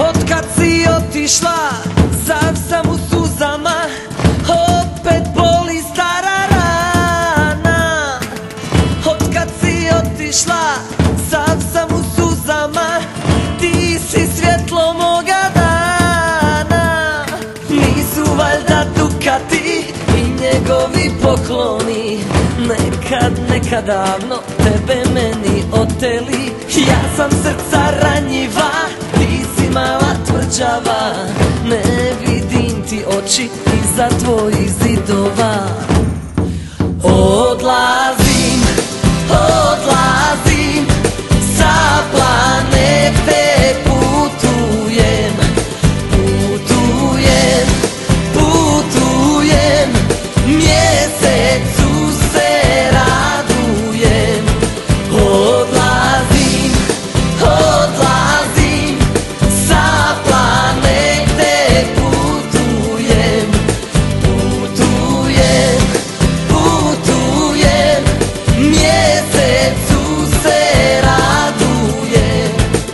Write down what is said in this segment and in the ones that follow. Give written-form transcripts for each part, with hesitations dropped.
Otkad si otišla, sav sam u suzama, opet boli stara rana. Otkad si otišla, sav sam u suzama, ti si svjetlo moga dana. Nisu valjda Dukati i njegovi pokloni nekad davno tebe meni oteli. Ja sam srca ranjiva, ti si mala tvrđava, ne vidim ti oči iza tvojih zidova. Odlazim, odlazim, sa planete putujem, putujem, putujem, mjesecu se radujem. Odlazim, odlazim, sa planete putujem, putujem, putujem, mjesecu se radujem.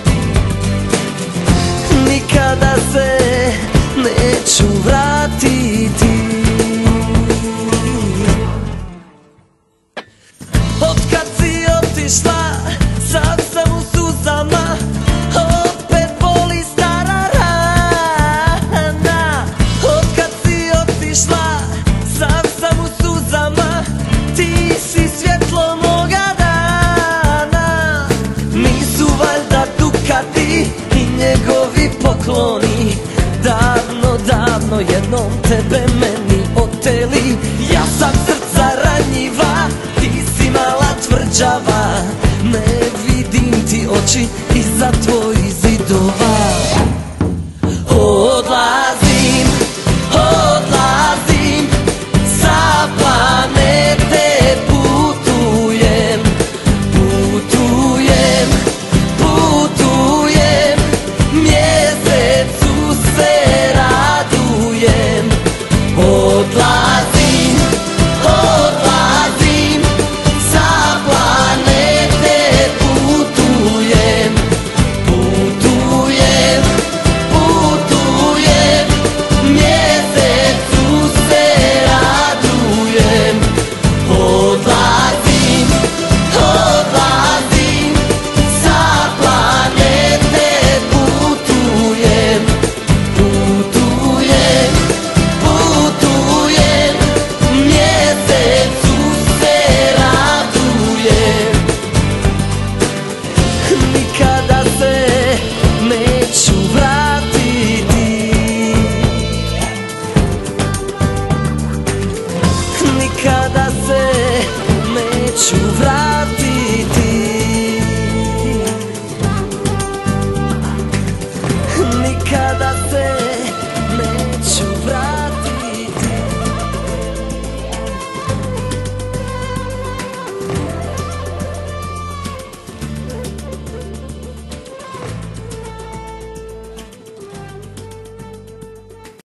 Nikada se neću vratiti. Otkad si otišla, sav sam u suzama, opet boli stara rana. Otkad si otišla, sav sam u suzama, ti si svjetlo moga dana. Nisu valjda Dukati i njegovi pokloni davno, davno jednom tebe meni oteli. Ja sam srca ranjiva, ti si mala tvrđava, ne vidim ti oči iza tvojih zidova.